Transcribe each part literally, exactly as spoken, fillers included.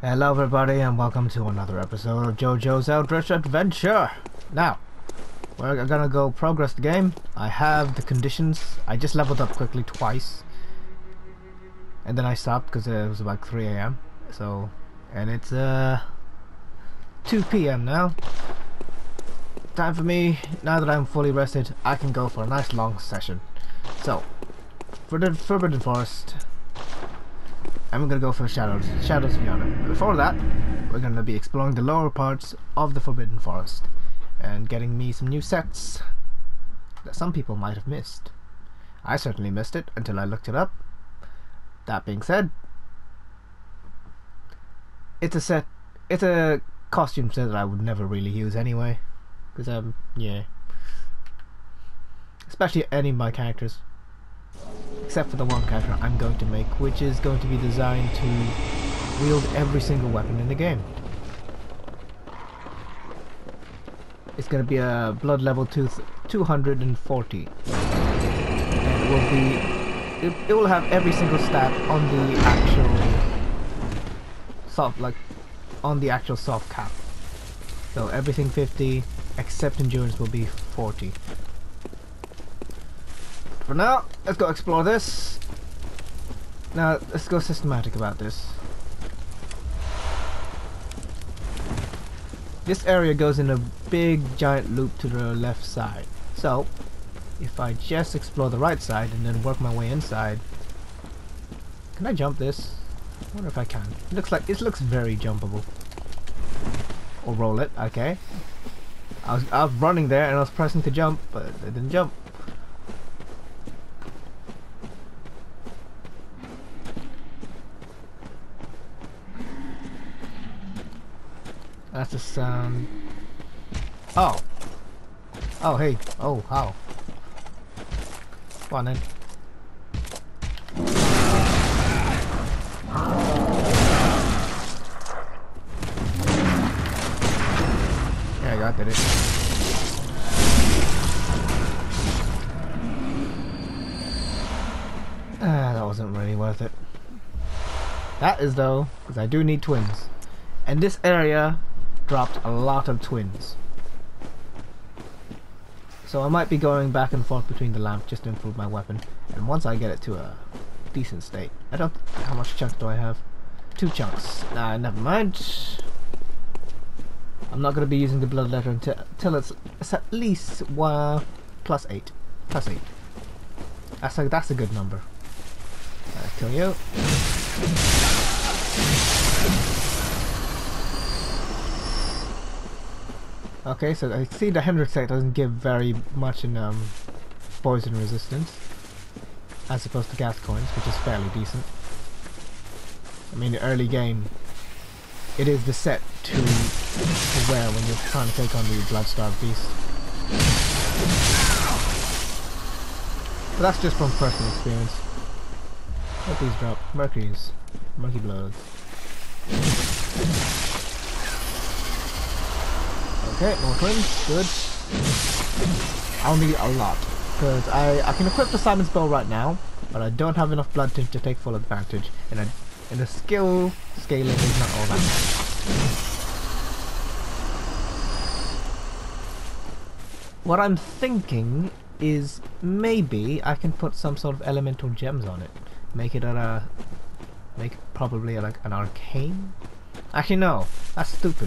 Hello everybody and welcome to another episode of JoJo's Eldritch Adventure. Now, we're gonna go progress the game. I have the conditions. I just leveled up quickly twice. And then I stopped because it was about three A M So, and it's uh two P M now. Time for me, now that I'm fully rested, I can go for a nice long session. So, for the Forbidden Forest, I'm gonna go for the Shadows, Shadows Beyond it. Before that, we're gonna be exploring the lower parts of the Forbidden Forest and getting me some new sets that some people might have missed. I certainly missed it until I looked it up. That being said, it's a set, it's a costume set that I would never really use anyway, because um, yeah, especially any of my characters. Except for the one character I'm going to make, which is going to be designed to wield every single weapon in the game. It's going to be a blood level two hundred forty, and it will be it, it will have every single stat on the actual soft, like on the actual soft cap. So everything fifty, except endurance will be forty. For now, let's go explore this. Now, let's go systematic about this. This area goes in a big giant loop to the left side. So, if I just explore the right side and then work my way inside, can I jump this? I wonder if I can. It looks like it looks very jumpable. Or roll it. Okay. I was I was running there and I was pressing to jump, but it didn't jump. That's the sound. Oh. Oh, hey. Oh, how? Come on then. Yeah, I got it. Ah, that wasn't really worth it. That is though, because I do need twins. And this area dropped a lot of twins. So I might be going back and forth between the lamp just to improve my weapon. And once I get it to a decent state, I don't... How much chunks do I have? Two chunks. Nah, never mind. I'm not going to be using the blood letter until, until it's, it's at least uh, plus eight. Plus eight. That's a, that's a good number. Uh, kill you. Okay, so I see the Hendrik set doesn't give very much in um, poison resistance, as opposed to gas coins, which is fairly decent. I mean, the early game, it is the set to, to wear when you're trying to take on the Bloodstarved beast. But that's just from personal experience. What these drop? Mercury's. Murky Bloods. Okay, more twins, good. I'll need a lot, because I, I can equip the Simon's Bow right now, but I don't have enough blood to, to take full advantage, and, I, and the skill scaling is not all that much. What I'm thinking is maybe I can put some sort of elemental gems on it, make it a, make it probably a, like an arcane? Actually no, that's stupid.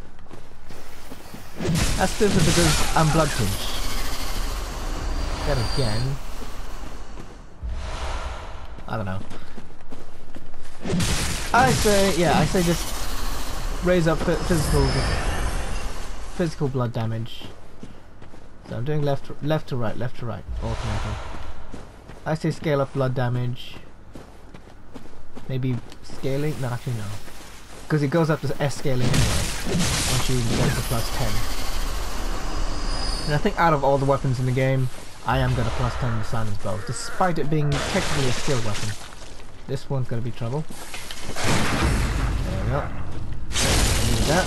That's stupid because I'm blood tinged. Then again, I don't know. I say, yeah, I say just raise up physical, physical blood damage. So I'm doing left, left to right, left to right, alternating. I say scale up blood damage. Maybe scaling? No, actually no. Because it goes up to S scaling anyway, once you get to plus ten. And I think out of all the weapons in the game, I am going to plus ten the Simon's Bow, despite it being technically a skill weapon. This one's going to be trouble. There we go. I needed that.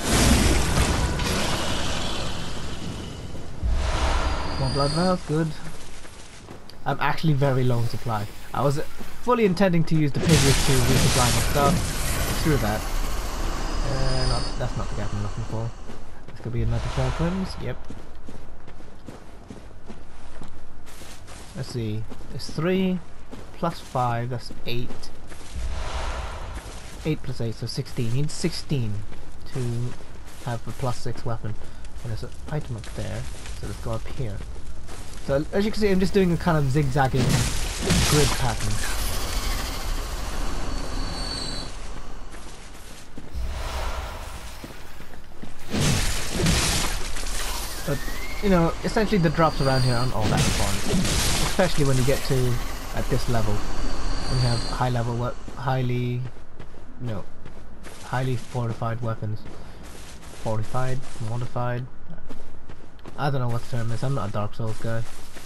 More blood vials, good. I'm actually very low on supply. I was fully intending to use the Piglet to resupply my stuff. Screw that. Uh, not, that's not the gap I'm looking for. This could be another pair of twins. Yep. Let's see. It's three plus five. That's eight. Eight plus eight, so sixteen. You need sixteen to have a plus six weapon. And there's an item up there. So let's go up here. So as you can see, I'm just doing a kind of zigzagging grid pattern. But, you know, essentially the drops around here aren't all that fun. Especially when you get to, at this level. When you have high level, we highly, no, highly fortified weapons. Fortified? Modified? I don't know what the term is, I'm not a Dark Souls guy.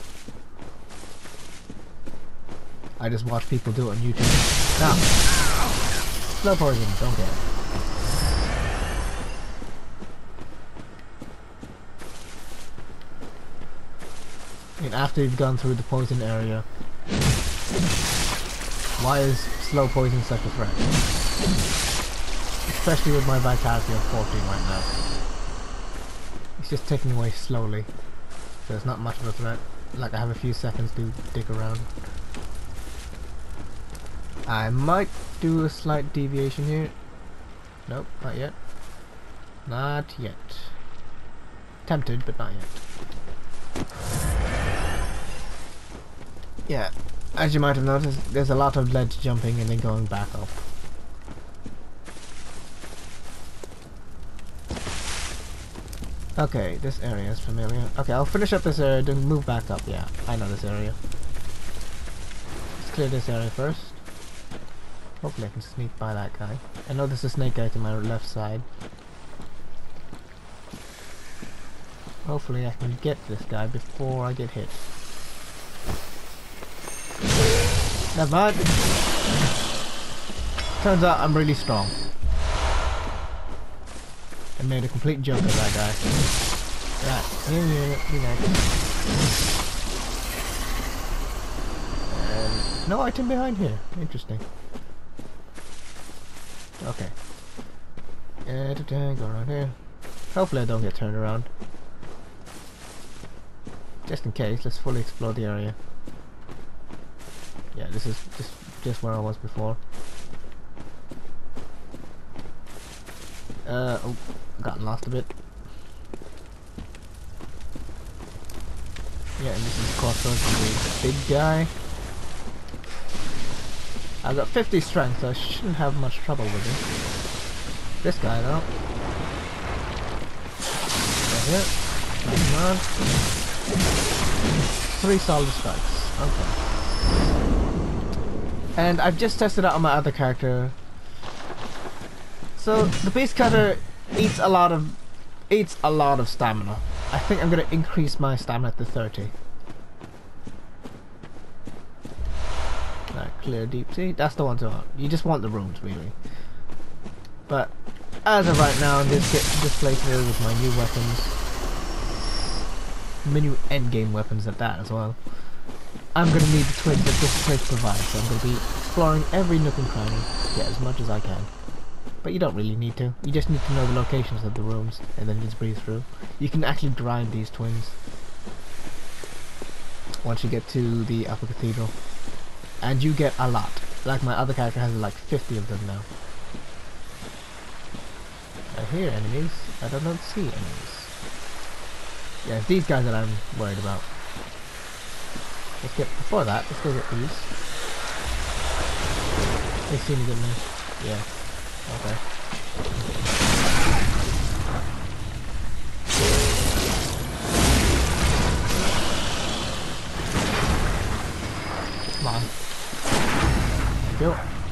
I just watch people do it on YouTube. Now, slow poison, don't care. And after you've gone through the poison area, why is slow poison such a threat? Especially with my vitality of fourteen right now. It's just ticking away slowly, so it's not much of a threat. Like, I have a few seconds to dig around. I might do a slight deviation here. Nope, not yet. Not yet. Tempted, but not yet. Yeah, as you might have noticed, there's a lot of ledge jumping and then going back up. Okay, this area is familiar. Okay, I'll finish up this area, then move back up. Yeah, I know this area. Let's clear this area first. Hopefully I can sneak by that guy. I know there's a snake guy to my left side. Hopefully I can get this guy before I get hit. Never mind. Turns out I'm really strong. I made a complete joke of that guy. Right, here you next. And no item behind here. Interesting. Okay. Uh, go around here. Hopefully I don't get turned around. Just in case, let's fully explore the area. Yeah, this is just just where I was before. Uh oh, gotten lost a bit. Yeah, and this is crossroads with the big guy. I've got fifty strength, so I shouldn't have much trouble with him. This guy though. Right here. Nice man. Three solid strikes. Okay. And I've just tested out on my other character. So the beast cutter eats a lot of eats a lot of stamina. I think I'm gonna increase my stamina to thirty. Right, clear deep sea. That's the one to want. You just want the rooms really. But as of right now, in this get this playthrough with my new weapons, my new endgame weapons at that as well, I'm gonna need the twins that this place provides. So I'm gonna be exploring every nook and cranny to get as much as I can. But you don't really need to. You just need to know the locations of the rooms and then just breathe through. You can actually grind these twins once you get to the upper cathedral. And you get a lot. Like my other character has like fifty of them now. I hear enemies. I don't, don't see enemies. Yeah, it's these guys that I'm worried about. Let's get, before that, let's go get these. They seem to get me. Yeah. Okay. Come on. Go.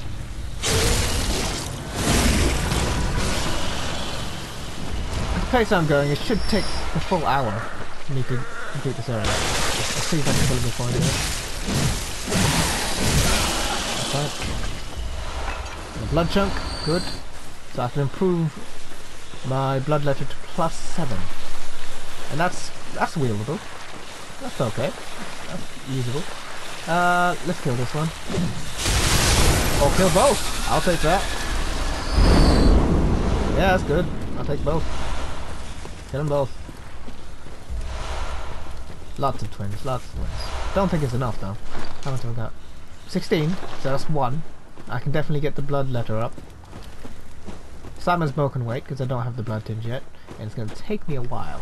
The pace I'm going, it should take a full hour for me to complete this area. Let's see if I can kill it before I do it. That's right. A blood chunk. Good. So I can improve my blood letter to plus seven. And that's that's wieldable. That's okay. That's usable. Uh let's kill this one. Or kill both. I'll take that. Yeah, that's good. I'll take both. Kill them both. Lots of twins, lots of twins. Don't think it's enough though. How much have I got? sixteen, so that's one. I can definitely get the blood letter up. Simon's bow can wait because I don't have the blood tinge yet, and it's going to take me a while.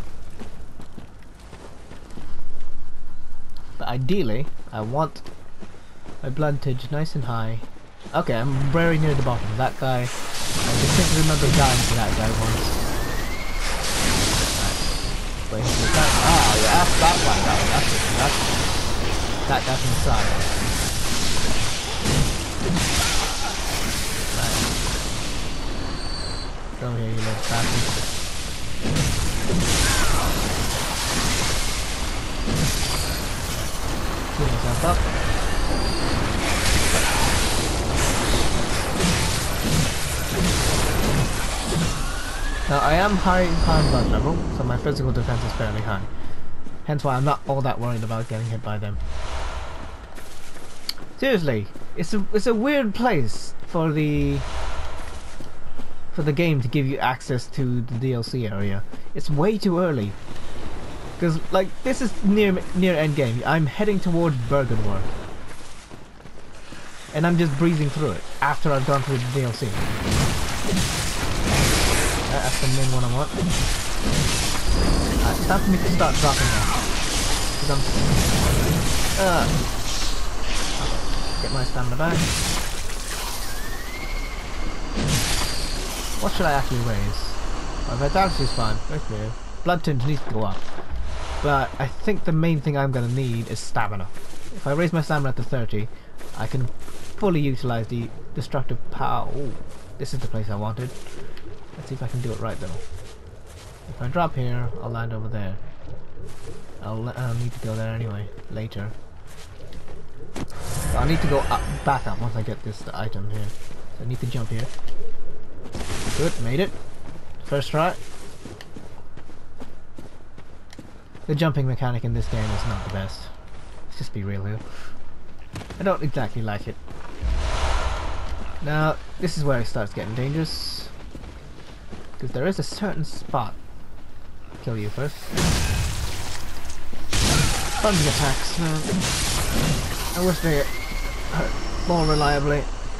But ideally, I want my blood tinge nice and high. Okay, I'm very near the bottom. That guy, I distinctly remember dying to that guy once. Right. Wait, is that? Oh, yeah, that's that one. That one. That's it. That's it. That guy's inside. Right. Come here, you little bastard. Heal myself up. Now I am high high blood level, so my physical defense is fairly high. Hence why I'm not all that worried about getting hit by them. Seriously, it's a it's a weird place for the for the game to give you access to the D L C area. It's way too early. Because like this is near near end game. I'm heading towards Bergenworth. And I'm just breezing through it after I've gone through the D L C. That's the main one I want. Alright, it's time for me to start dropping now. Because I'm... Uh, get my stamina back. What should I actually raise? My vitality is fine. Okay. Blood tinge needs to go up. But I think the main thing I'm going to need is stamina. If I raise my stamina to thirty, I can fully utilize the destructive power. Ooh, this is the place I wanted. Let's see if I can do it right though. If I drop here, I'll land over there. I'll, I'll need to go there anyway, later. So I'll need to go up, back up once I get this item here. So I need to jump here. Good, made it. First try. The jumping mechanic in this game is not the best. Let's just be real here. I don't exactly like it. Now, this is where it starts getting dangerous. Because there is a certain spot. Kill you first. Plunging attacks. No. I wish they hurt more reliably.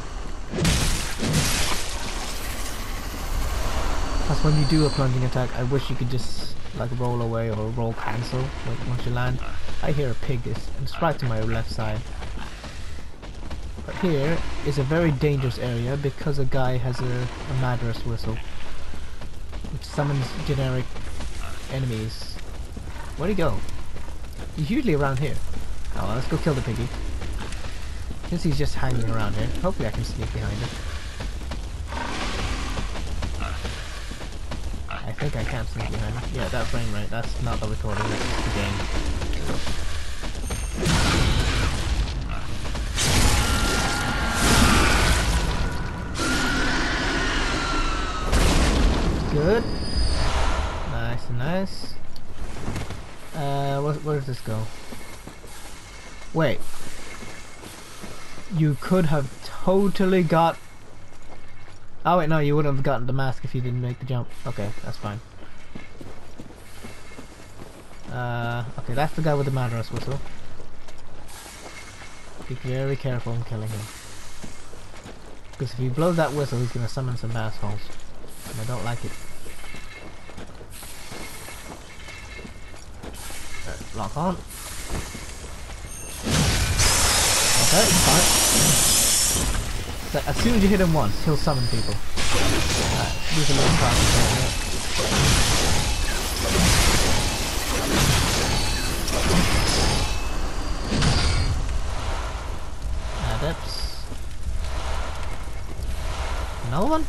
Plus, when you do a plunging attack, I wish you could just like roll away or roll cancel like once you land. I hear a pig. It's, it's right to my left side. But here is a very dangerous area because a guy has a, a Madras whistle, which summons generic enemies. Where'd he go? He's usually around here. Oh, well, let's go kill the piggy. Since he's just hanging around here, hopefully I can sneak behind him. I think I can sneak behind him. Yeah, that frame rate, that's not the recording, that's the game. Good. Nice, nice. Uh, where, where does this go? Wait. You could have totally got... Oh wait, no, you wouldn't have gotten the mask if you didn't make the jump. Okay, that's fine. Uh, okay, that's the guy with the Madras whistle. Be very careful in killing him. Because if he blows that whistle, he's going to summon some assholes. And I don't like it. Right, lock on. Okay, fine. So as soon as you hit him once, he'll summon people. Right, use a little practice here. Adepts. Another one?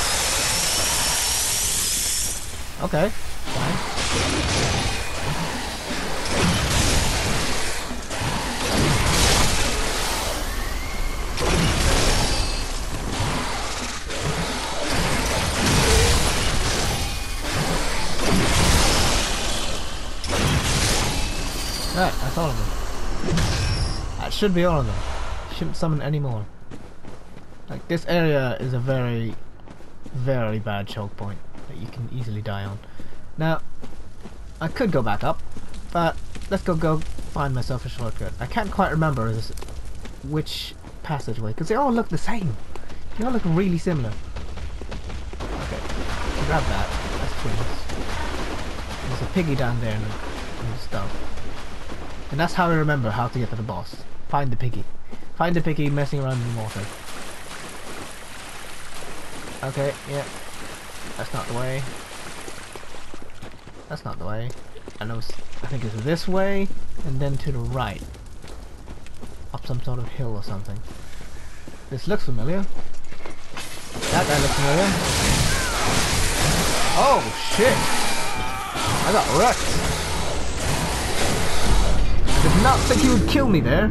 Okay, fine. Right, that's all of them. That should be all of them. Shouldn't summon any more. Like, this area is a very very bad choke point that you can easily die on. Now, I could go back up, but let's go go find myself a shortcut. I can't quite remember this, which passageway, because they all look the same. They all look really similar. Okay, grab that. That's twins. There's a piggy down there and, and stuff. And that's how I remember how to get to the boss. Find the piggy. Find the piggy messing around in the water. Okay, yeah. That's not the way. That's not the way. I know. I think it's this way, and then to the right, up some sort of hill or something. This looks familiar. That guy looks familiar. Oh shit! I got wrecked. I did not think he would kill me there.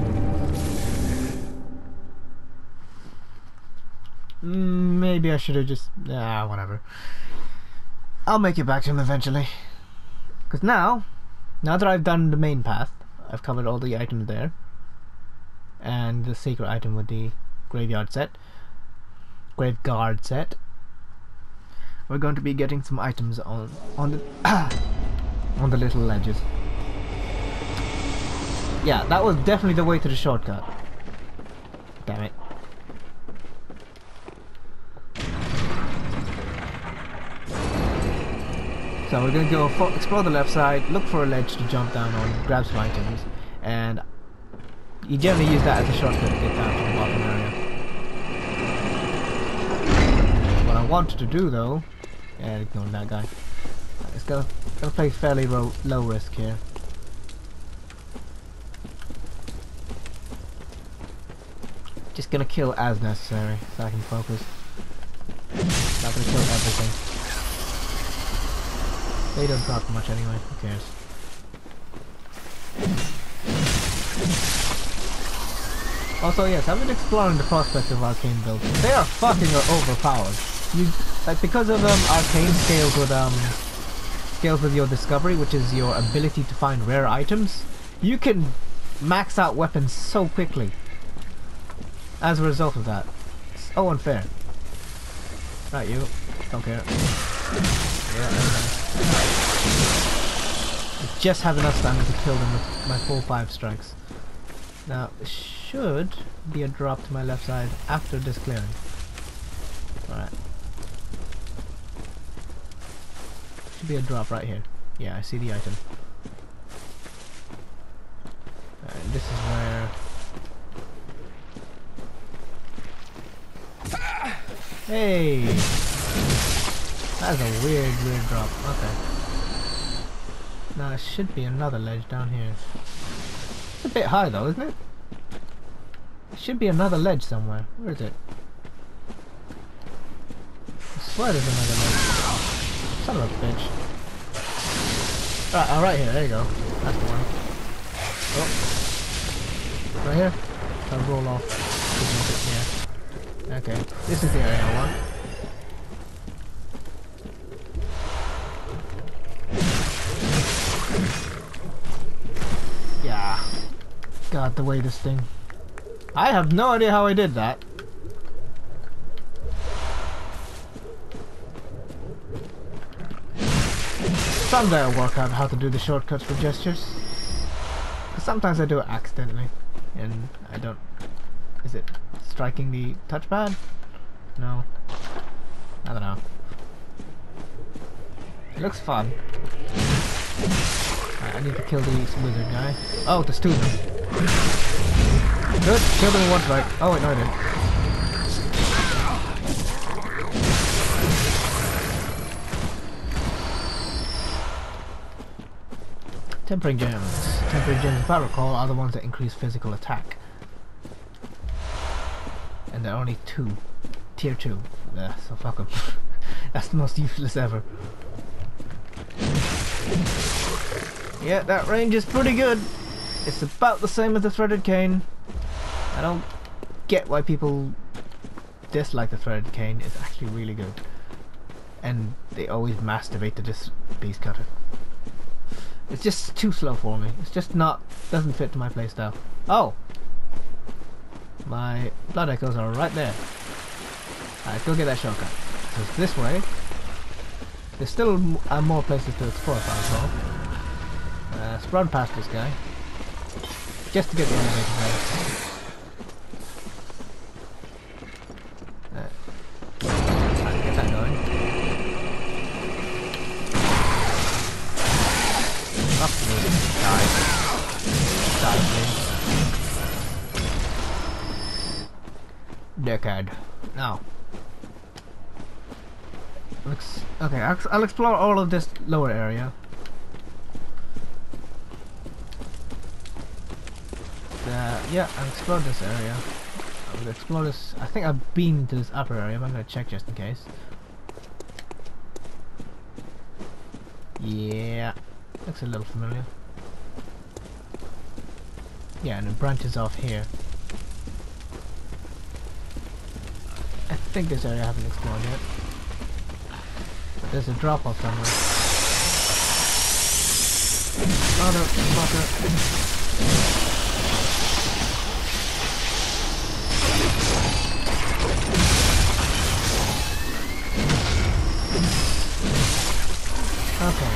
Mm, maybe I should have just... Ah, whatever. I'll make it back to him eventually. Because now, now that I've done the main path, I've covered all the items there. And the secret item with the graveyard set. Graveguard set. We're going to be getting some items on on the on the little ledges. Yeah, that was definitely the way to the shortcut. Damn it. So we're going to go for, explore the left side, look for a ledge to jump down on, grab some items, and you generally use that as a shortcut to get down to the bottom area. What I wanted to do though, yeah, ignore that guy. It's gonna, gonna play fairly low, low risk here. Just gonna kill as necessary so I can focus. Not gonna kill everything. They don't drop much anyway, who cares? Also, yes, I've been exploring the prospects of arcane builds. They are fucking overpowered. You like because of um arcane scales with um scales with your discovery, which is your ability to find rare items. You can max out weapons so quickly. As a result of that, it's so unfair. Not you. Don't care. Yeah, okay. I just have enough stamina to kill them with my full five strikes. Now, it should be a drop to my left side after this clearing. Alright. Should be a drop right here. Yeah, I see the item. Alright, this is where... Hey! That's a weird, weird drop. Okay. Now, there should be another ledge down here. It's a bit high though, isn't it? There should be another ledge somewhere. Where is it? I swear there's another ledge. Son of a bitch. Right, oh, right here, there you go. That's the one. Oh. Right here? I'll roll off. Yeah. Okay, this is the area I want. Yeah. God, the way this thing... I have no idea how I did that. Someday I'll work out how to do the shortcuts for gestures. Sometimes I do it accidentally. And I don't... Is it striking the touchpad? No. I don't know. It looks fun. Right, I need to kill these wizard guy. Oh, there's two of them. Good, killed them in one strike. Oh wait, no I didn't. Tempering gems. Tempering gems, if I recall, are the ones that increase physical attack. And there are only two. Tier two. Yeah, so fuck them. That's the most useless ever. Yeah, that range is pretty good. It's about the same as the threaded cane. I don't get why people dislike the threaded cane. It's actually really good. And they always masturbate to this beast cutter. It's just too slow for me. It's just not, doesn't fit to my playstyle. Oh! My blood echoes are right there. Alright, go get that shotgun. Because this way, there's still m uh, more places to explore if I recall. Uh, let's run past this guy. Just to get the elevator there. Uh, trying to get that going. Up to me. Die. Die, please. Dickhead. Now. Looks okay. I'll, I'll explore all of this lower area. Uh, yeah, I'll explore this area. I will explore this. I think I've been to this upper area, but I'm gonna check just in case. Yeah, looks a little familiar. Yeah, and it branches off here. I think this area I haven't explored yet. But there's a drop off somewhere. Motherfucker. Okay.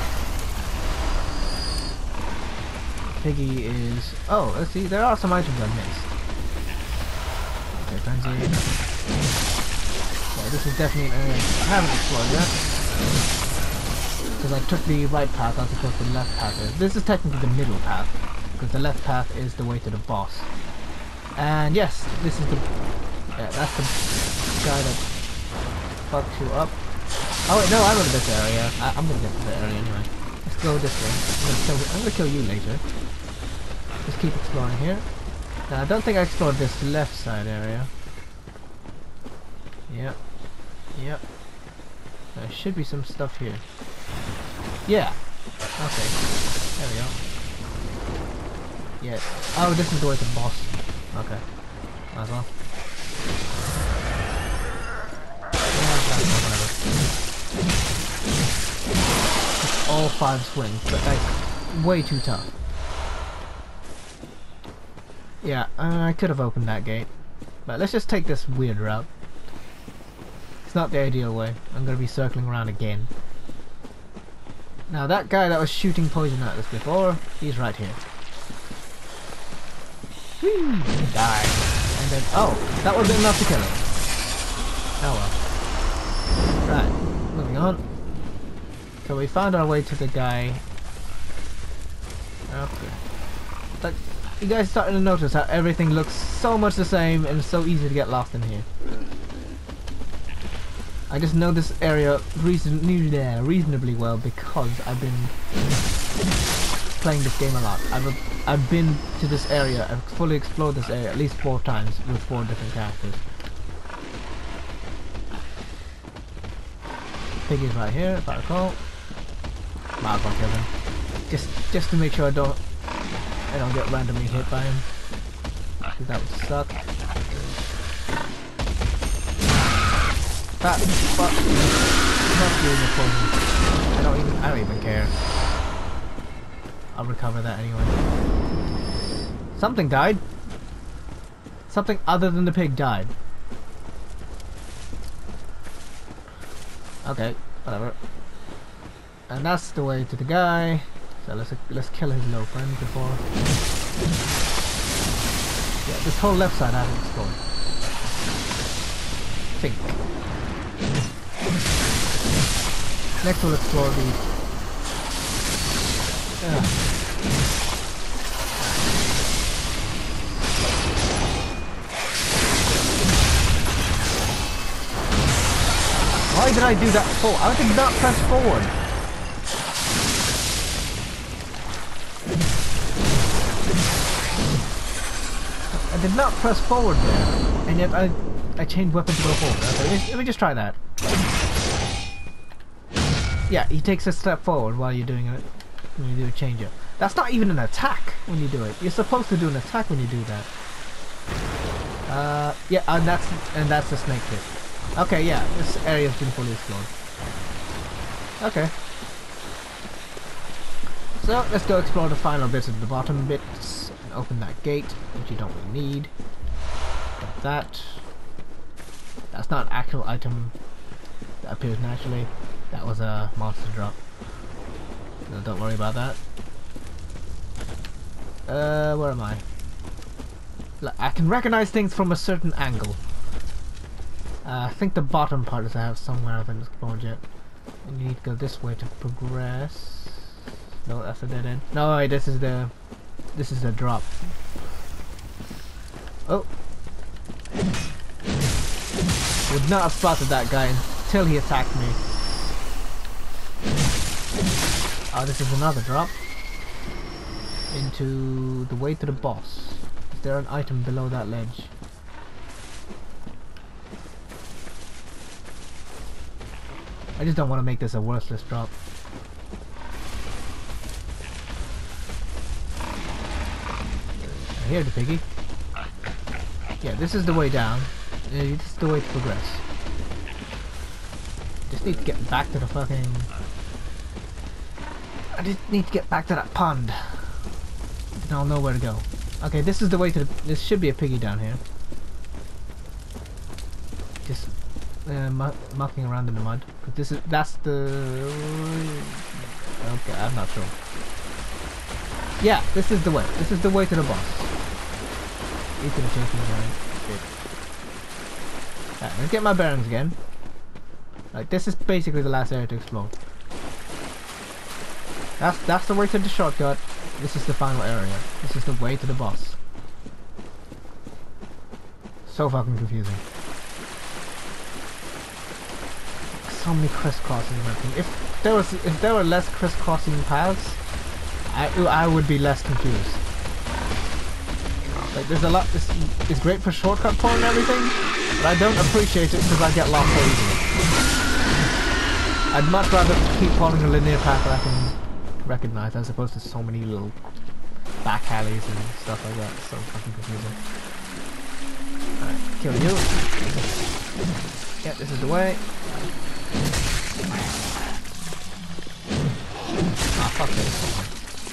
Piggy is... Oh, let's see. There are some items I missed. Okay, frenzy. Yeah, this is definitely an area I haven't explored yet. Because I took the right path as opposed to the left path. Is. This is technically the middle path. Because the left path is the way to the boss. And yes, this is the... Yeah, that's the guy that fucked you up. Oh wait, no, I'm in this area. I, I'm gonna get to the area anyway. Let's go this way. I'm gonna, kill, I'm gonna kill you later. Just keep exploring here. Now, I don't think I explored this left side area. Yep. Yep. There should be some stuff here. Yeah. Okay. There we go. Yeah. Oh, this is the way to the boss. Okay. Might as well. It's all five swings, but that's way too tough. Yeah, uh, I could have opened that gate. But let's just take this weird route. It's not the ideal way. I'm going to be circling around again. Now that guy that was shooting poison at us before, he's right here. Whee! Die. And then, oh, that wasn't enough to kill him. Oh well. Right, moving on. So we found our way to the guy. Okay. But you guys starting to notice how everything looks so much the same and it's so easy to get lost in here. I just know this area reason yeah, reasonably well because I've been playing this game a lot. I've I've been to this area. I've fully explored this area at least four times with four different characters. Piggy's right here, if I recall. Might as well kill him. Just just to make sure I don't I don't get randomly hit by him. Because that would suck. That fuck not doing the poison. I don't even I don't even care. I'll recover that anyway. Something died. Something other than the pig died. Okay, whatever. And that's the way to the guy. So let's let's kill his little friend before. Yeah, this whole left side I haven't explored. Think. Next we'll explore the. Uh, Why did I do that for? I did not press forward. I did not press forward there, and yet I I changed weapon to go forward. Okay, let me, let me just try that. Yeah, he takes a step forward while you're doing it when you do a change up. That's not even an attack when you do it. You're supposed to do an attack when you do that. Uh, yeah, and that's and that's the snake pit. Okay, yeah, this area's been fully explored. Okay. So, let's go explore the final bits of the bottom bits and open that gate, which you don't really need. Got that. That's not an actual item. that appears naturally. That was a monster drop. No, don't worry about that. Uh, where am I? Look, I can recognize things from a certain angle. Uh, I think the bottom part is I have somewhere I haven't explored yet. And you need to go this way to progress. No, that's a dead end. No, wait, this is the this is the drop. Oh. Would not have spotted that guy until he attacked me. Oh, this is another drop. Into the way to the boss. Is there an item below that ledge? I just don't want to make this a worthless drop. I hear the piggy. Yeah, this is the way down. Uh, this is the way to progress. Just need to get back to the fucking... I just need to get back to that pond. Then I'll know where to go. Okay, this is the way to the... This should be a piggy down here. Just uh, mu mucking around in the mud. But this is... That's the... Okay, I'm not sure. Yeah, this is the way. This is the way to the boss. He's gonna chase me down. Right, let's get my bearings again. Like, this is basically the last area to explore. That's that's the way to the shortcut. This is the final area. This is the way to the boss. So fucking confusing. So many crisscrossing and everything. If there was if there were less crisscrossing paths, I I would be less confused. Like, there's a lot. It's, it's great for shortcut porn and everything, but I don't appreciate it because I get lost so easily. I'd much rather keep following a linear path that I can recognize as opposed to so many little back alleys and stuff like that. It's so fucking confusing. Alright, kill you. Yeah, this is the way. Ah, fuck this.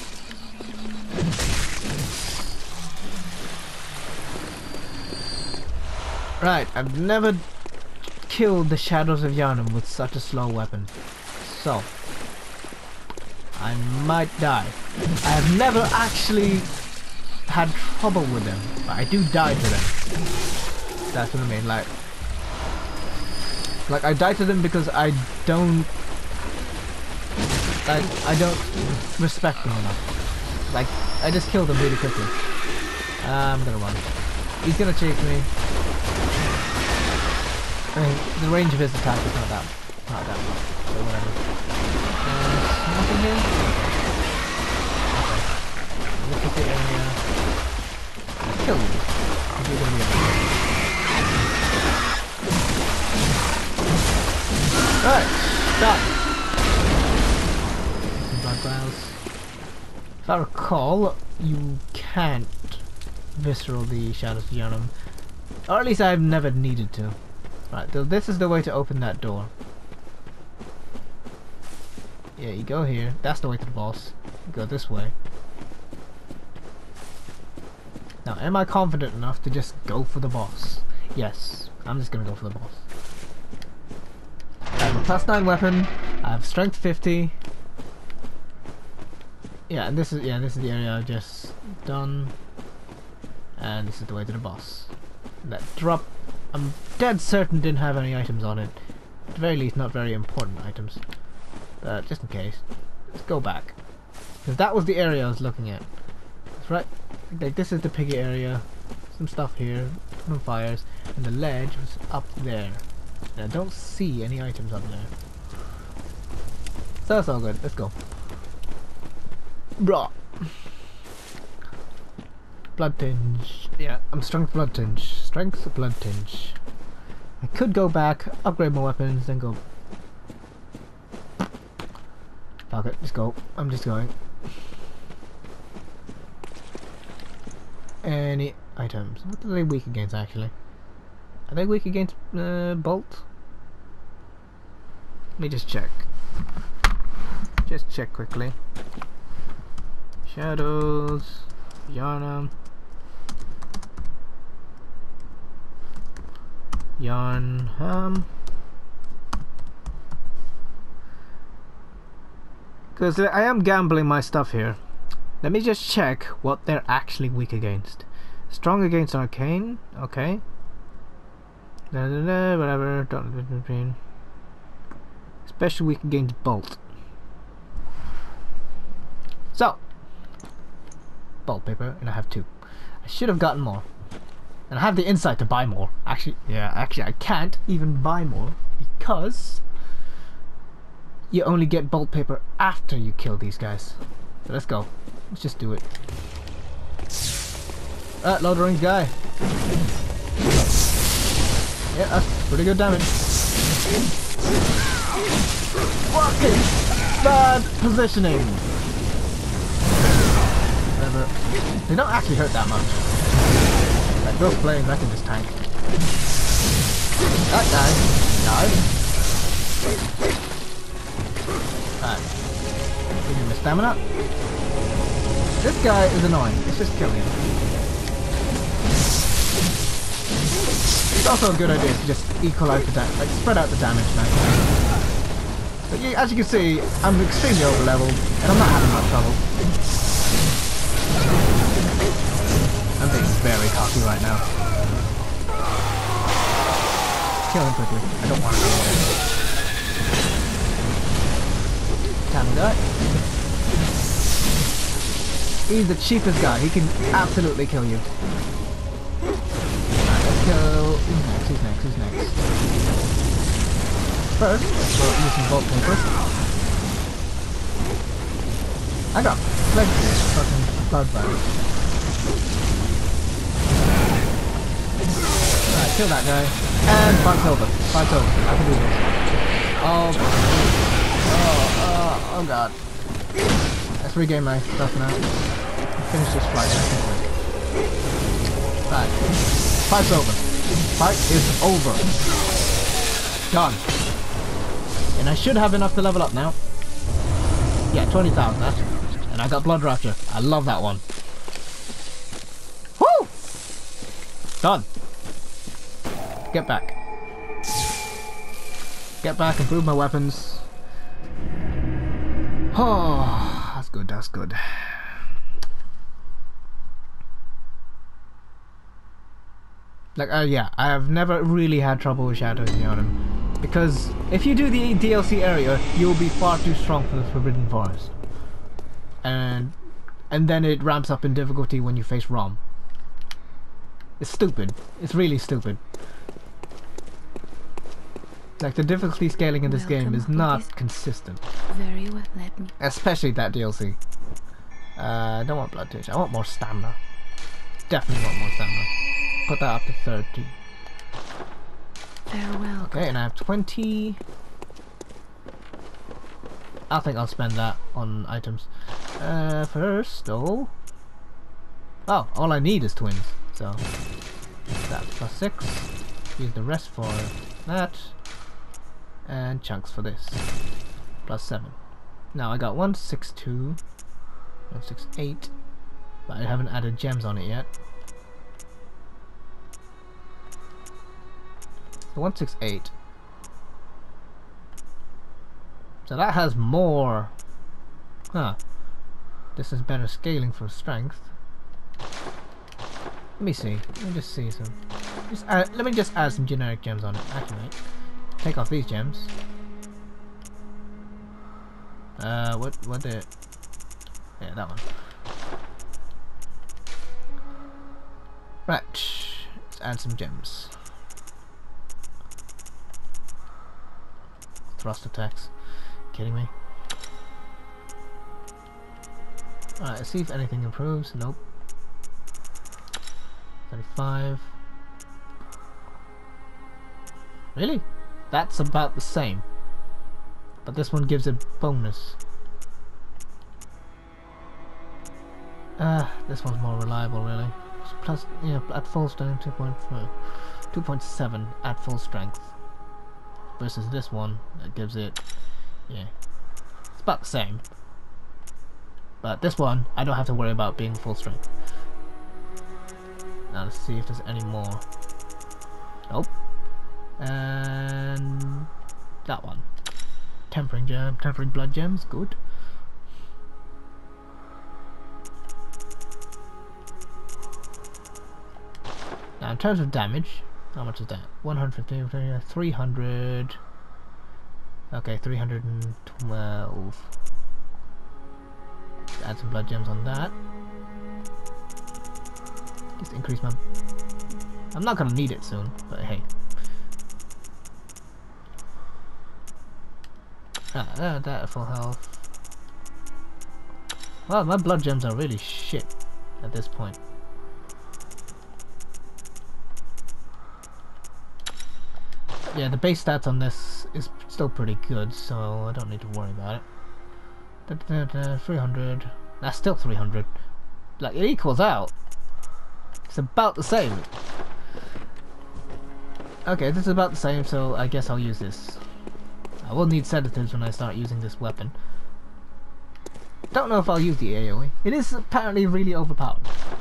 Right, I've never killed the Shadows of Yharnam with such a slow weapon. So, I might die. I have never actually had trouble with them, but I do die to them. That's what I mean, like... Like, I die to them because I don't... Like, I don't respect them enough. Like, I just kill them really quickly. I'm gonna run. He's gonna chase me. I mean, the range of his attack is not that, not that much, so whatever. Uh, nothing here? Okay. Look at the area. I'll kill you. If you're gonna be able to. Alright, stop. Some blood vials. If I recall, you can't visceral the Shadows of Yharnam. Or at least I've never needed to. Right, so this is the way to open that door. Yeah, you go here. That's the way to the boss. You go this way. Now, am I confident enough to just go for the boss? Yes, I'm just gonna go for the boss. I have a plus nine weapon. I have strength fifty. Yeah, and this is yeah, this is the area I've just done. And this is the way to the boss. That drop, I'm dead certain didn't have any items on it. At the very least, not very important items. But just in case, let's go back. Because that was the area I was looking at. That's right. Like, this is the piggy area. Some stuff here, some fires, and the ledge was up there. And I don't see any items up there. So that's all good. Let's go. Bruh. Blood tinge. Yeah, I'm strength blood tinge. Strength blood tinge. I could go back, upgrade my weapons, then go. Fuck it, just go. I'm just going. Any items? What are they weak against actually? Are they weak against uh, bolt? Let me just check. Just check quickly. Shadows, Yharnam. Yharnam. Because I am gambling my stuff here. Let me just check what they're actually weak against. Strong against arcane. Okay. Da, da, da, whatever. Don't Especially weak against bolt. So, bolt paper, and I have two. I should have gotten more. And I have the insight to buy more. Actually, yeah, actually I can't even buy more because you only get bolt paper after you kill these guys. So let's go. Let's just do it. Ah, low range guy. Yeah, that's pretty good damage. Fucking bad positioning. Whatever. They don't actually hurt that much. Like those flames, I can just tank. That guy died. Alright. Give him the stamina. This guy is annoying. Let's just kill him. It's also a good idea to just equalize the damage, like spread out the damage now. But yeah, as you can see, I'm extremely over leveled and I'm not having much trouble. I'm being very cocky right now. Kill him quickly. I don't want to kill him. Damn guy. He's the cheapest guy. He can absolutely kill you. Alright, let's go. Who's next? Who's next? Who's next? First, we'll use some bolt paper. I got plenty of fucking blood virus. Alright, kill that guy. And fight's over. Fight's over. I can do this. Oh, oh, oh, oh god. Let's regain my stuff now. Finish this fight. Right. Fight's over. Fight is over. Done. And I should have enough to level up now. Yeah, twenty thousand. That. And I got Blood Rapture. I love that one. Woo! Done. Get back. Get back, improve my weapons. Oh, that's good, that's good. Like, uh, yeah, I have never really had trouble with Shadows in Yharnam. Because if you do the D L C area, you'll be far too strong for the Forbidden Forest. And and then it ramps up in difficulty when you face Rom. It's stupid. It's really stupid. Like, the difficulty scaling in this Welcome game is not consistent. Very well, let me. Especially that D L C. Uh, I don't want Blood Touch. I want more stamina. Definitely want more stamina. Put that up to thirty. Farewell. Okay, and I have twenty. I think I'll spend that on items. Uh, first, though. Oh, all I need is twins. So, that's plus six. Use the rest for that. And chunks for this. Plus seven. Now I got one six two, one six eight, but I haven't added gems on it yet. So one six eight. So that has more. Huh. This is better scaling for strength. Let me see. Let me just see some. Just add, let me just add some generic gems on it. Actually, take off these gems. Uh, what? What the? Yeah, that one. Right. Let's add some gems. Thrust attacks. Kidding me? Alright, let's see if anything improves. Nope. thirty-five. Really? That's about the same. But this one gives a bonus. Uh, this one's more reliable, really. Plus, yeah, at full strength, two point four. two point seven at full strength. Versus this one, that gives it, yeah, it's about the same. But this one, I don't have to worry about being full strength. Now let's see if there's any more. Nope. And that one. Tempering gem, tempering blood gems, good. Now, in terms of damage, how much is that? one hundred fifty, three hundred. Okay, three hundred twelve. Add some blood gems on that. Just increase my... I'm not gonna need it soon, but hey. Ah, that, that full health. Well, my blood gems are really shit at this point. Yeah, the base stats on this is still pretty good, so I don't need to worry about it. Da, da, da, three hundred. That's still three hundred. Like, it equals out. It's about the same. Okay, this is about the same, so I guess I'll use this. I will need sedatives when I start using this weapon. Don't know if I'll use the AoE. It is apparently really overpowered.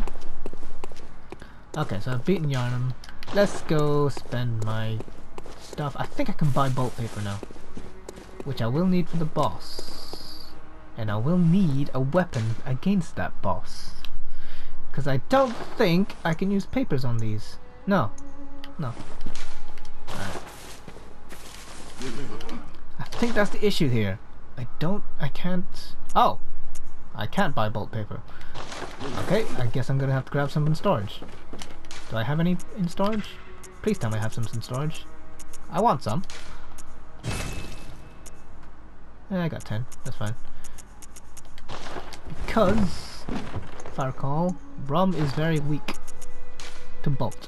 Okay, so I've beaten Yharnam. Let's go spend my stuff. I think I can buy bolt paper now, which I will need for the boss. And I will need a weapon against that boss. Because I don't think I can use papers on these. No. No. Alright. I think that's the issue here. I don't... I can't... Oh! I can't buy bolt paper. Okay, I guess I'm gonna have to grab some in storage. Do I have any in storage? Please tell me I have some in storage. I want some. Yeah, I got ten. That's fine. Because, if I recall, Rum is very weak to bolt.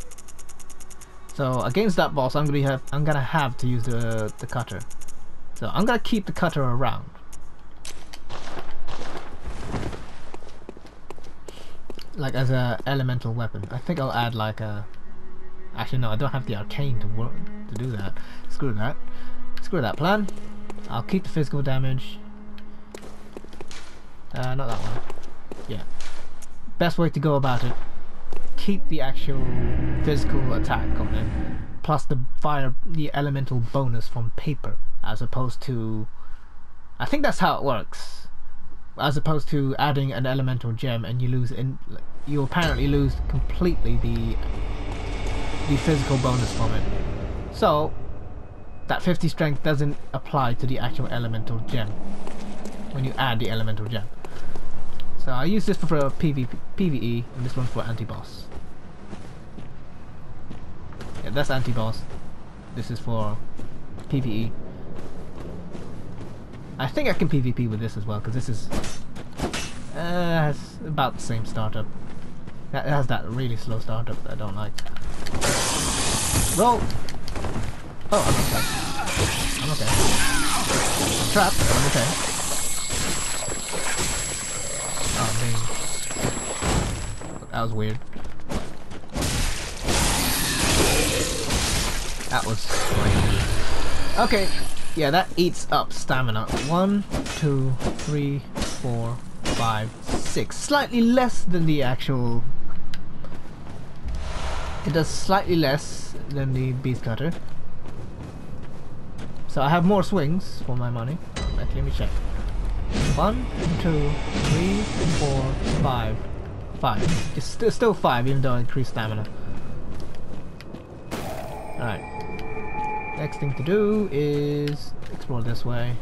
So against that boss, I'm gonna have I'm gonna have to use the the cutter. So I'm gonna keep the cutter around. Like as a elemental weapon. I think I'll add like a... Actually no, I don't have the arcane to work to do that. Screw that. Screw that plan. I'll keep the physical damage. Uh, not that one. Yeah. Best way to go about it. Keep the actual physical attack on it. Plus the fire, the elemental bonus from paper. As opposed to... I think that's how it works. As opposed to adding an elemental gem and you lose in, you apparently lose completely the the physical bonus from it. So that fifty strength doesn't apply to the actual elemental gem when you add the elemental gem. So I use this for PvP, PvE, and this one's for anti-boss. Yeah, that's anti-boss. This is for PvE. I think I can PvP with this as well, because this is uh, has about the same startup. It has that really slow startup that I don't like. Roll! Oh, I'm okay. I'm okay. I'm trapped, but I'm okay. Oh, man. That was weird. That was strange. Okay. Yeah, that eats up stamina. One, two, three, four, five, six. Slightly less than the actual... It does slightly less than the beast cutter. So I have more swings for my money. Let, let me check. One, two, three, four, five. Five. It's st still five, even though I increased stamina. Alright. Next thing to do is explore this way.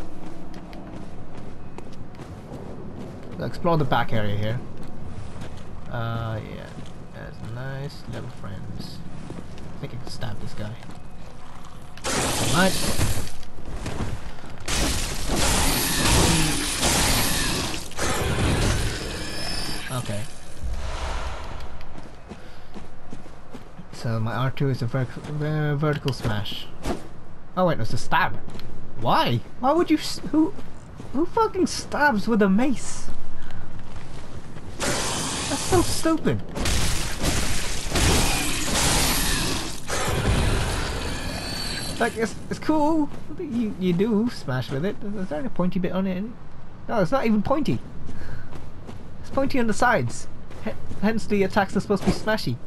Explore the back area here. Uh, yeah, that's nice. Little friends. I think I can stab this guy. Alright. Okay. So my R two is a ver ver vertical smash. Oh wait, no, it's a stab. Why? Why would you? S who? Who fucking stabs with a mace? That's so stupid. Like it's it's cool. You you do smash with it. Is there any pointy bit on it? No, it's not even pointy. It's pointy on the sides. H hence the attacks are supposed to be smashy.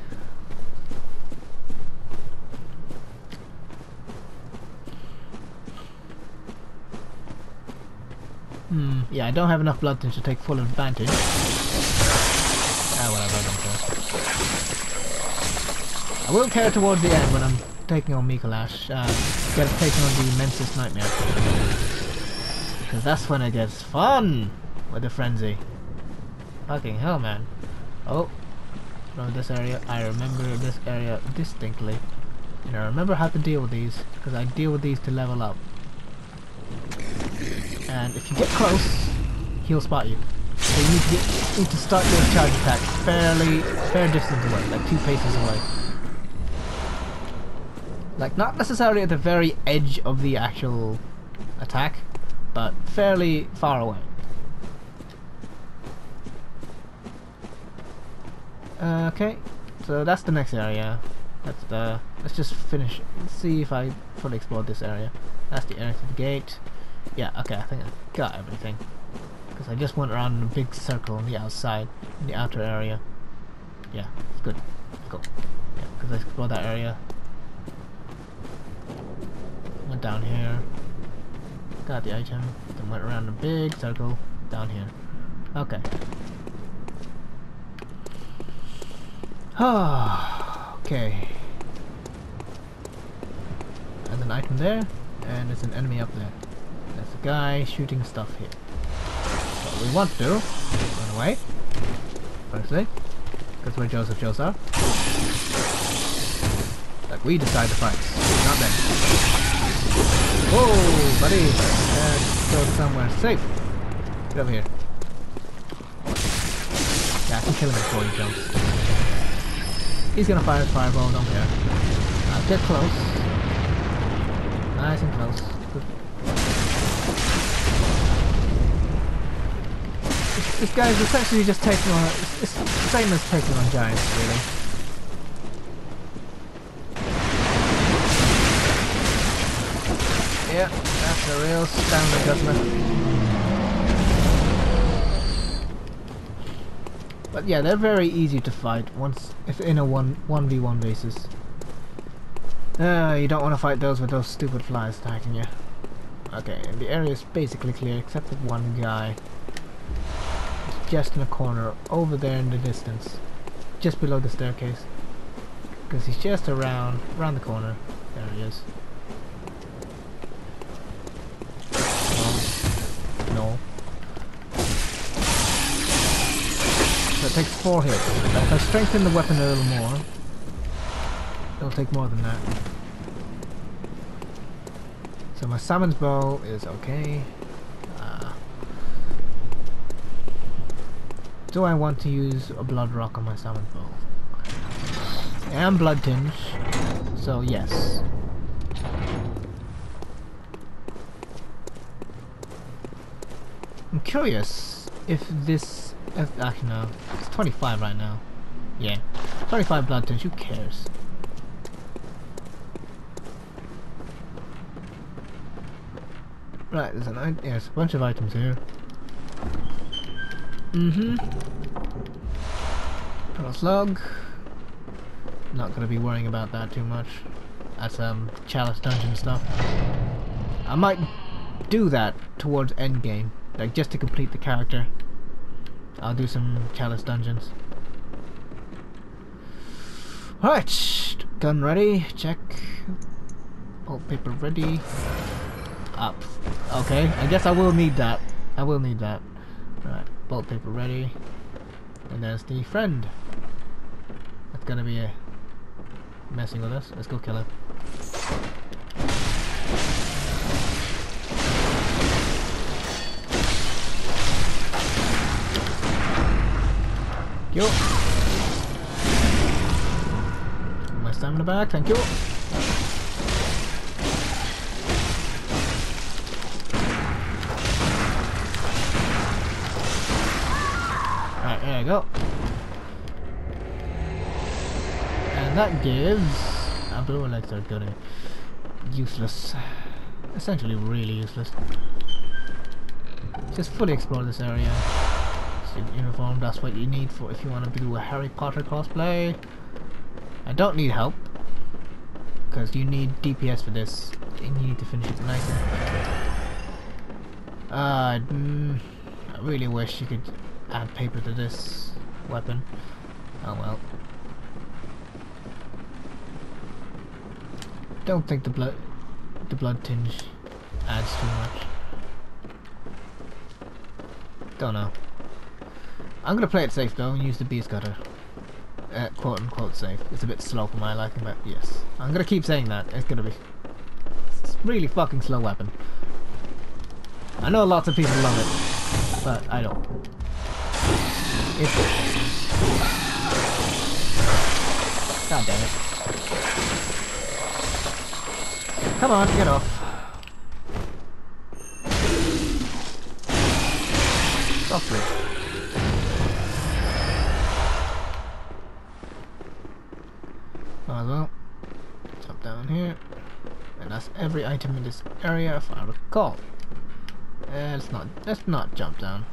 Hmm, yeah, I don't have enough blood to take full advantage. Ah, whatever, I don't care. I will care towards the end when I'm taking on Mikolash, uh, get taking on the Mensis Nightmare. Because that's when it gets fun with the frenzy. Fucking hell, man. Oh, from this area, I remember this area distinctly. And I remember how to deal with these, because I deal with these to level up. And if you get close, he'll spot you. So you need to, get, need to start your charge attack fairly, fair distance away, like two paces away. Like, not necessarily at the very edge of the actual attack, but fairly far away. Uh, okay, so that's the next area. That's the. Let's just finish. Let's see if I fully explored this area. That's the area to the gate. Yeah, okay, I think I got everything. Because I just went around in a big circle on the outside, in the outer area. Yeah, it's good. Cool. Yeah, because I explored that area. Went down here. Got the item. Then went around a big circle down here. Okay. Ah, okay. There's an item there, and there's an enemy up there. There's a guy shooting stuff here. What we want to do, run away, firstly, because we're Joseph Joestar. Like, we decide the fights, not them. Whoa, buddy! Let's go somewhere safe. Get over here. Yeah, I can kill him before he jumps. He's gonna fire his fireball, don't care. I'll get close. Nice and close. Good. This, this guy's essentially just taking on. It's, it's the same as taking on giants, really. Yeah, that's a real standard adjustment. But yeah, they're very easy to fight once if in a one one v one basis. Uh, you don't want to fight those with those stupid flies attacking you. Okay, and the area is basically clear except for one guy. He's just in a corner over there in the distance, just below the staircase. Because he's just around around the corner. There he is. No. No. So it takes four hits. If I strengthen the weapon a little more, it'll take more than that. So my Salmon's Bow is okay. Uh, do I want to use a Blood Rock on my Salmon's Bow? I am Blood Tinge, so yes. I'm curious if this... If, actually no, it's twenty-five right now. Yeah, twenty-five Blood Tinge, who cares? Right, there's an yeah, there's a bunch of items here. Mm-hmm. Pearl Slug. Not gonna be worrying about that too much. That's um Chalice Dungeon stuff. I might do that towards endgame, like just to complete the character. I'll do some Chalice Dungeons. Alright, gun ready, check. Pulp paper ready. Up. Okay, I guess I will need that. I will need that. Right, pulp paper ready. And there's the friend. That's gonna be a messing with us. Let's go kill him. Yo. My stamina back, thank you. Alright, there you go. And that gives our blue legs are good. Useless. Essentially really useless. Just fully explore this area. Uniform, that's what you need for if you want to do a Harry Potter cosplay. I don't need help because you need D P S for this and you need to finish it nice and uh, mm, I really wish you could add paper to this weapon. Oh well. don't think the blood the blood tinge adds too much. Don't know. I'm gonna play it safe though and use the beast cutter. Uh, quote unquote safe. It's a bit slow for my liking, but yes. I'm gonna keep saying that. It's gonna be it's a really fucking slow weapon. I know lots of people love it, but I don't. It's God damn it. Come on, get off. Stop it. Might as well jump down here. And that's every item in this area if I recall. Uh, let's not let's not jump down.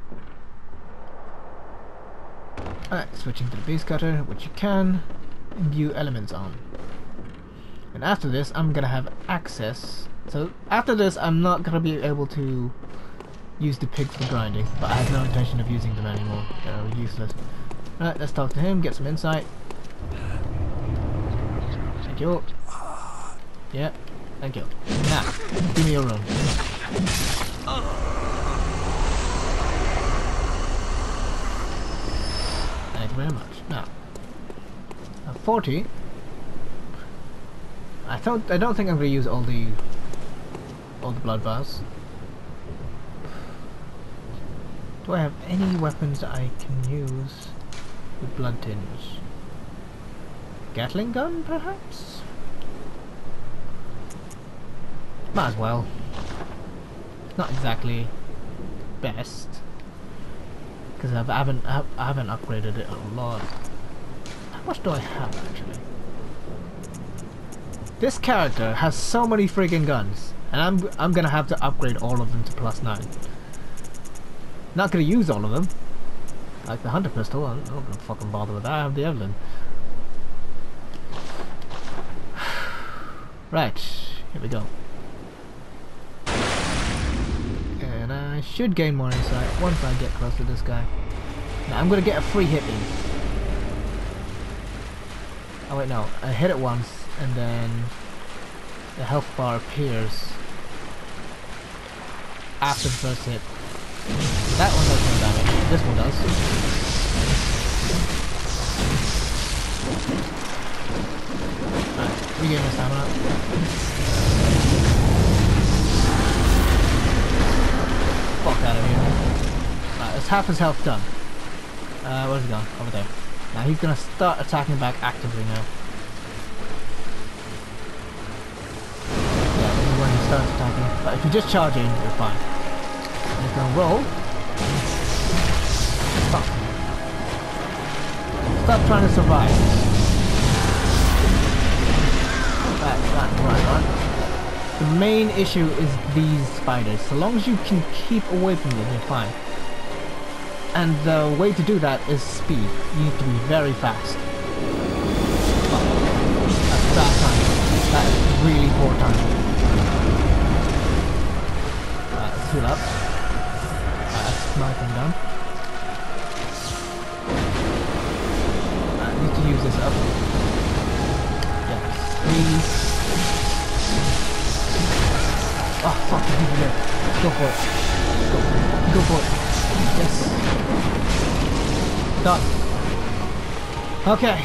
Alright, switching to the beast cutter, which you can imbue elements on. And after this I'm gonna have access. So after this I'm not gonna be able to use the pigs for grinding, but I have no intention of using them anymore. They're useless. Alright, let's talk to him, get some insight. Thank you. Yeah, thank you. Now, give me your room. Thank you very much. Now, uh, forty. I thought I don't think I'm gonna use all the all the blood bars. Do I have any weapons that I can use with blood tinge? Gatling gun, perhaps? Might as well. It's not exactly best because I haven't I haven't upgraded it a lot. How much do I have actually? This character has so many freaking guns, and I'm I'm gonna have to upgrade all of them to plus nine. Not gonna use all of them. Like the hunter pistol, I'm not gonna fucking bother with that. I have the Evelyn. Right, here we go. And I should gain more insight once I get close to this guy. Now I'm gonna get a free hit in. Oh wait, no. I hit it once, and then the health bar appears after the first hit. That one does no damage. This one does. Alright, regain my stamina. Fuck out of here. Alright, that's half his health done. Uh, where's he gone? Over there. Now he's gonna start attacking back actively now. Yeah, this is when he starts attacking. But if you're just charging, you're fine. And he's gonna roll. Stop. Stop trying to survive. Right, right, right, right. The main issue is these spiders. So long as you can keep away from them, you're fine. And the way to do that is speed. You need to be very fast. Oh, that's bad timing. That is really poor timing. Alright, let's heal up. Alright, that's my thing done. Alright, I need to use this up. Yeah, speed. Oh, fuck, I need to live. Go for it. Go, go for it. Yes. Done. Okay.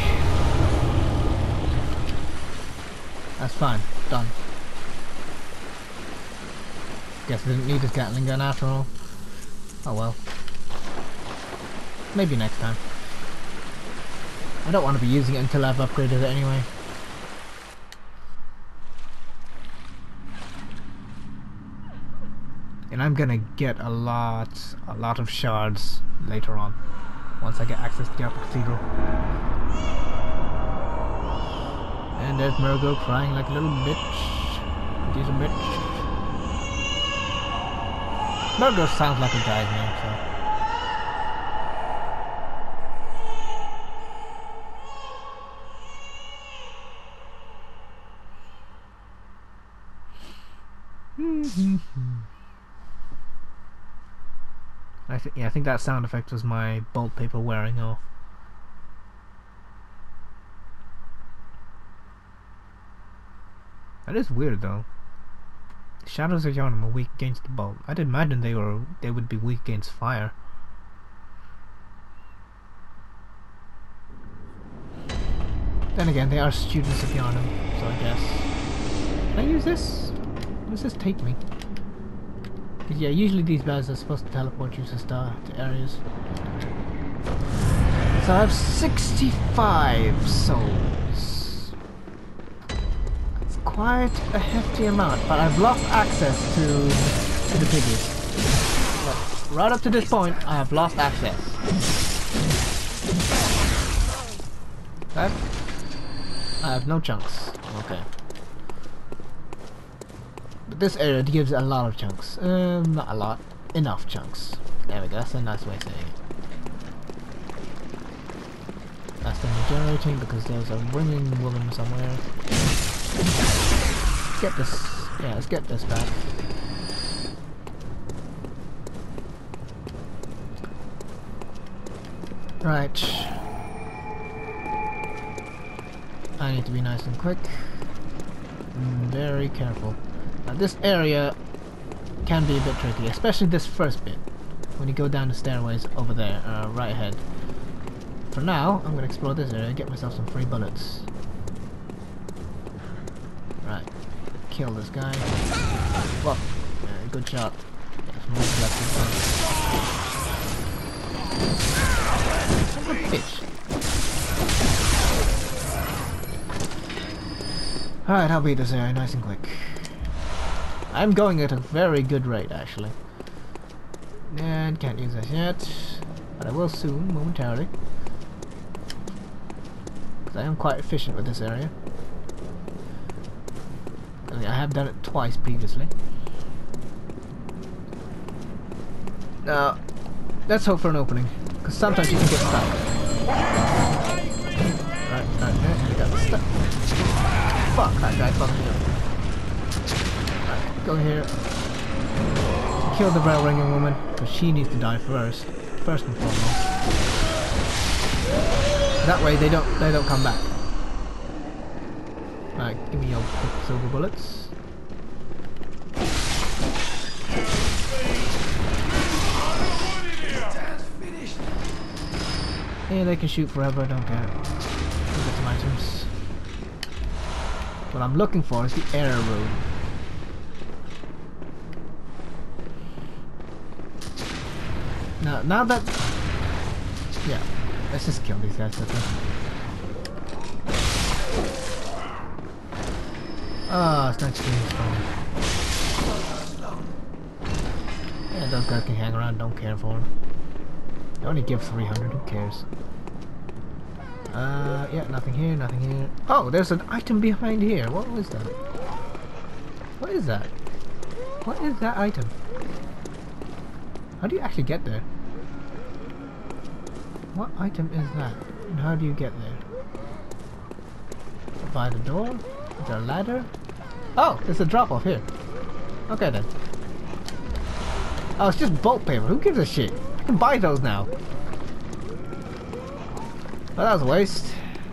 That's fine. Done. Guess I didn't need his Gatling gun after all. Oh well. Maybe next time. I don't want to be using it until I've upgraded it anyway. And I'm gonna get a lot, a lot of shards later on, once I get access to the Upper Cathedral. And there's Murgo crying like a little bitch. She's a bitch. Murgo sounds like a guy's name, so. I think yeah, I think that sound effect was my bolt paper wearing off. That is weird though. Shadows of Yharnam are weak against the bolt. I'd imagine they were they would be weak against fire. Then again, they are students of Yharnam, so I guess. Can I use this? Where does this take me? Because yeah, usually these guys are supposed to teleport you to star to areas. So I have sixty-five souls. That's quite a hefty amount, but I've lost access to to the piggies. But right up to this point, I have lost access. Okay. I have no chunks. Okay. But this area gives a lot of chunks. Um, not a lot. Enough chunks. There we go. That's a nice way of saying it. That's the generating because there's a ringing woman somewhere. Let's get this. Yeah, let's get this back. Right. I need to be nice and quick. Mm, very careful. Now this area can be a bit tricky, especially this first bit. When you go down the stairways over there, uh, right ahead. For now, I'm gonna explore this area and get myself some free bullets. Right. Kill this guy. Whoa. Yeah, good shot. Yeah, more Son of a bitch. Alright, I'll beat this area nice and quick. I'm going at a very good rate, actually. And can't use this yet. But I will soon, momentarily. Because I am quite efficient with this area. I mean, I have done it twice previously. Now, let's hope for an opening. Because sometimes you can get stuck. Right, right there, we got stuck. Fuck, that guy fucked me up. Right, go here. Kill the bell ringing woman, because she needs to die first. First and foremost. That way they don't they don't come back. Right, give me your silver bullets. Yeah, they can shoot forever, I don't care. Go get some items. What I'm looking for is the error room. Now, now that... Yeah, let's just kill these guys. Ah, oh, it's not getting strong. Yeah, those guys can hang around, don't care for them. They only give three hundred, who cares? Uh, yeah, nothing here, nothing here. Oh, there's an item behind here. What was that? What is that? What is that item? How do you actually get there? What item is that? And how do you get there? By the door? Is there a ladder? Oh, there's a drop off here. Okay then. Oh, it's just bulk paper. Who gives a shit? I can buy those now. Well, that was a waste.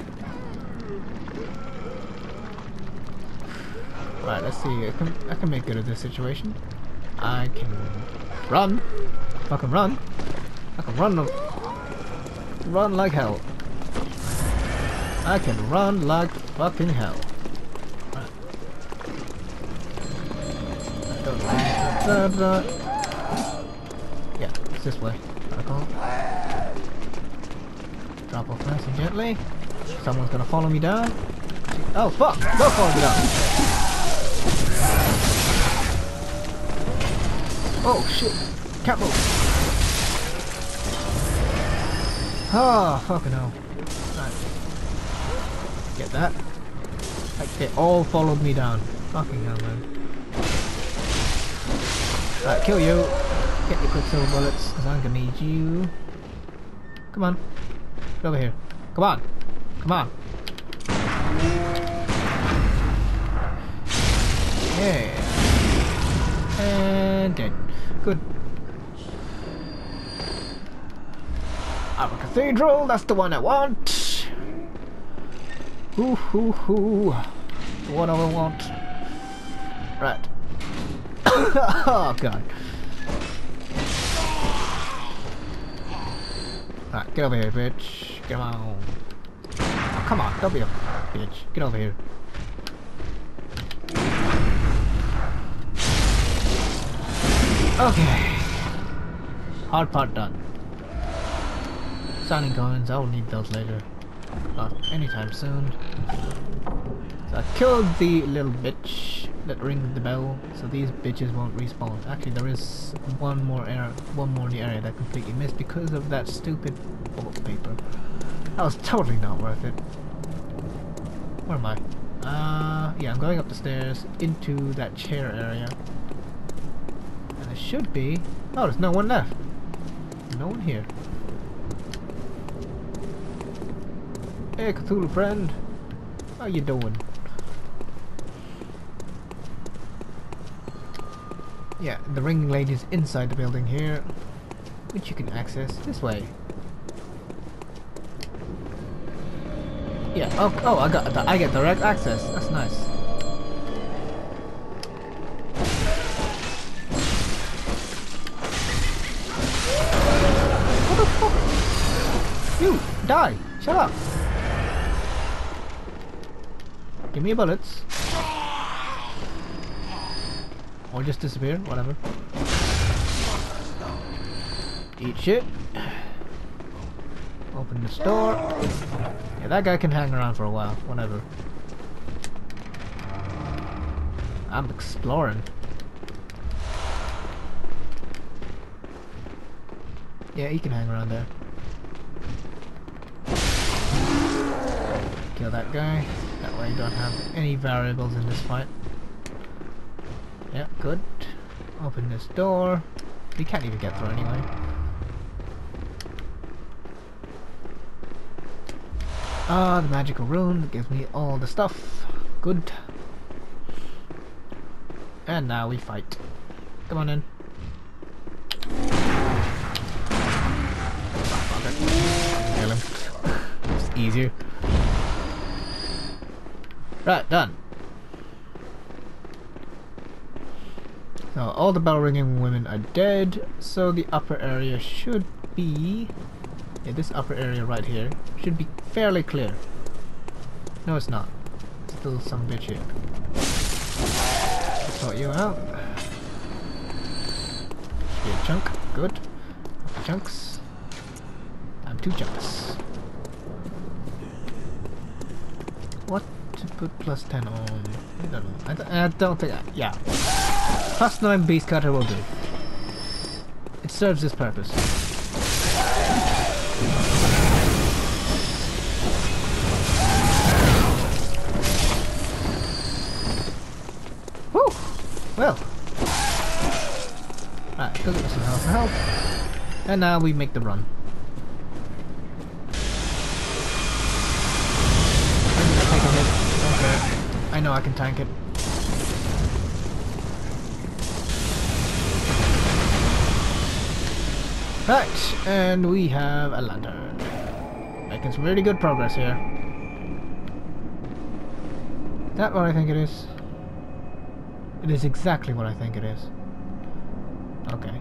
Right, let's see. I can, I can make good of this situation. I can run. I can run. I can run. Run like hell. I can run like fucking hell. Right. Da, da, da. Yeah, it's this way. Drop off nice and gently. Someone's gonna follow me down. Oh fuck! Don't follow me down. Oh shit! Can't move. Oh fucking hell! Right. Get that. Like they all followed me down. Fucking hell, man. Right, kill you. Get your quicksilver bullets, because I'm gonna need you. Come on. Get over here. Come on. Come on. Yeah. And dead. Good. Our cathedral, that's the one I want. Hoo hoo hoo. What do I want? Right. Oh god. Alright, get over here, bitch. Come on. Oh, come on, don't be a bitch. Get over here. Okay. Hard part done. Signing coins, I will need those later. Not anytime soon. So I killed the little bitch that rings the bell, so these bitches won't respawn. Actually, there is one more area, one more in the area that completely missed because of that stupid wallpaper. That was totally not worth it. Where am I? Uh, yeah, I'm going up the stairs into that chair area. And there should be... Oh, there's no one left. No one here. Hey, Cthulhu friend. How you doing? Yeah, the ringing lady's inside the building here, which you can access this way. Yeah. Oh, oh, I got, I get direct access. That's nice. What the fuck? You die. Shut up. Give me bullets. Or just disappear, whatever. Eat shit. Open this door. Yeah, that guy can hang around for a while, whatever. I'm exploring. Yeah, he can hang around there. Kill that guy. That way you don't have any variables in this fight. Yeah, good. Open this door. We can't even get through anyway. Ah, the magical rune that gives me all the stuff. Good. And now we fight. Come on in. Kill him. It's easier. Right, done. So all the bell ringing women are dead, so the upper area should be... Yeah, this upper area right here should be fairly clear. No, it's not. Still some bitch here. Sort you out. Should be a chunk. Good. Chunks. I'm two chunks. What to put plus ten on? I don't know. I, th I don't think I... Yeah. Plus nine beast cutter will do. It serves its purpose. Whew! Well. Right, go get some health for health. And now we make the run. I'm gonna take a hit. Don't care. I know I can tank it. Right, and we have a lantern. Making some really good progress here. Is that what I think it is? It is exactly what I think it is. Okay.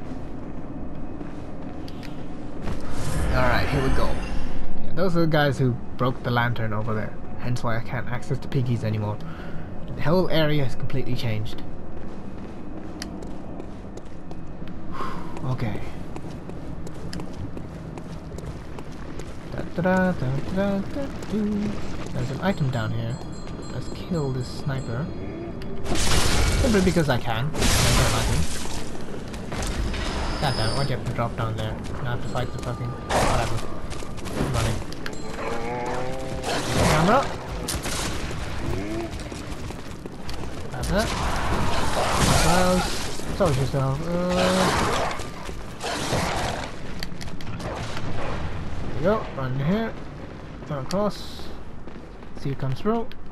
Alright, here we go. Yeah, those are the guys who broke the lantern over there. Hence why I can't access the piggies anymore. The whole area has completely changed. Okay. Da, da, da, da, da, do. There's an item down here. Let's kill this sniper. Simply because I can. I don't like him. God damn it, why'd you have to drop down there? Now I have to fight the fucking... whatever. I'm running. Camera! Grab that. Miles. Told you so. Uh, there you go, run here. Turn across. See who comes through.